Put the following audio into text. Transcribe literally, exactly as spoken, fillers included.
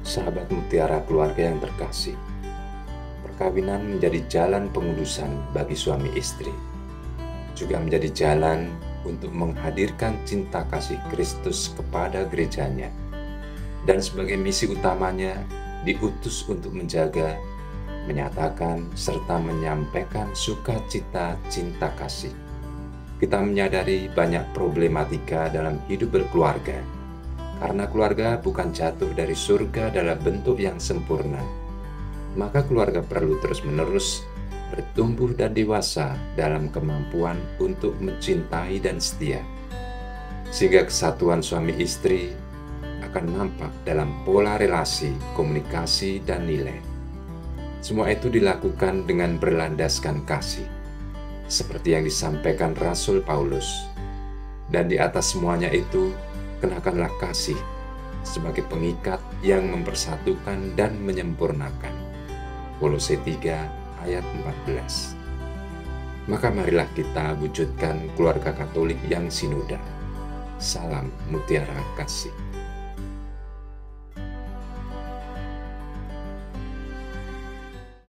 Sahabat Mutiara Keluarga yang terkasih, perkawinan menjadi jalan pengudusan bagi suami istri, juga menjadi jalan untuk menghadirkan cinta kasih Kristus kepada gerejanya, dan sebagai misi utamanya diutus untuk menjaga, menyatakan, serta menyampaikan sukacita cinta kasih. Kita menyadari banyak problematika dalam hidup berkeluarga, karena keluarga bukan jatuh dari surga dalam bentuk yang sempurna. Maka keluarga perlu terus-menerus bertumbuh dan dewasa dalam kemampuan untuk mencintai dan setia, sehingga kesatuan suami istri akan nampak dalam pola relasi, komunikasi, dan nilai. Semua itu dilakukan dengan berlandaskan kasih, seperti yang disampaikan Rasul Paulus. Dan di atas semuanya itu, kenakanlah kasih sebagai pengikat yang mempersatukan dan menyempurnakan. Kolose tiga ayat empat belas. Maka marilah kita wujudkan keluarga Katolik yang sinoda. Salam Mutiara Kasih.